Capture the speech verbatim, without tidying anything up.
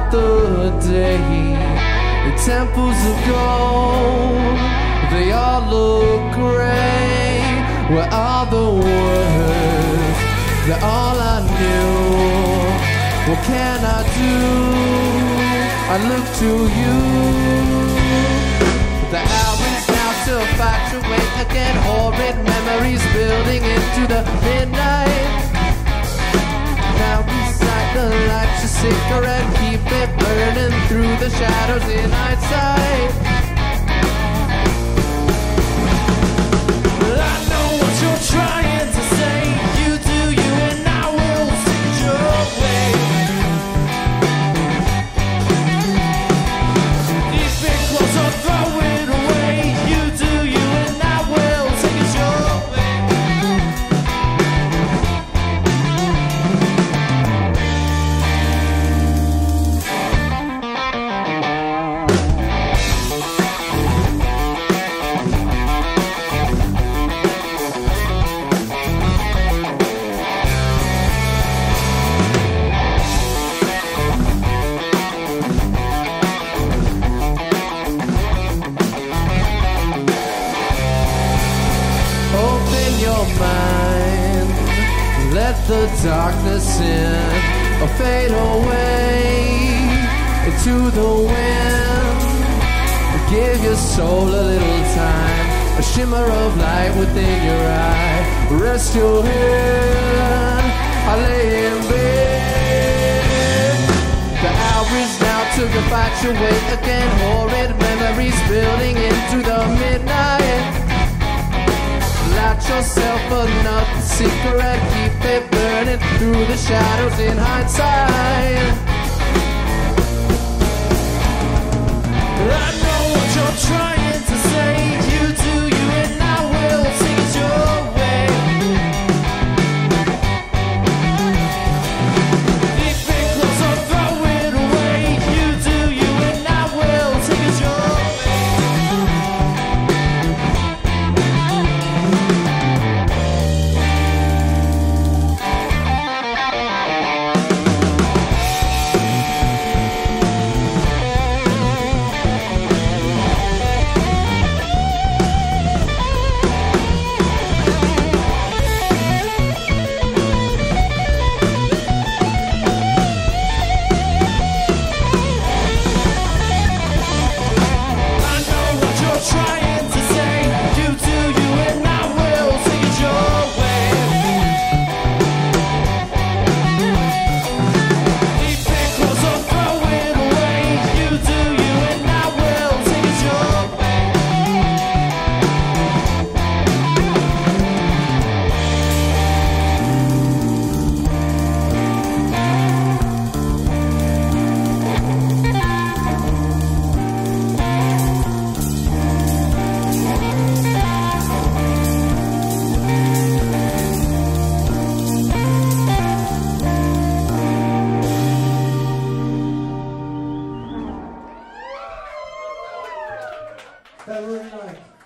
another day. The temples of gold, they all look gray. Where are the words? They're all I knew. What can I do? I look to you. The hour is now to fluctuate again. Horrid memories building into the midnight. Now beside the light, your cigarette, keep it burning through the shadows in hindsight. I know what you're trying to say. You do you and I will see it your way. Keep it close or throw it away. You do you and I will take it your way. Open your mind, let the darkness in, or fade away into the wind. Give your soul a little time, a shimmer of light within your eye. Rest your head, I lay in bed. The hour is now to infatuate again. Horrid memories building into the midnight. Light yourself another cigarette, keep it burning through the shadows in hindsight. I know what you're trying to say. You do you and I will take it your way. Keep it close or throw it away. You do you and I will take it your way. That really nice.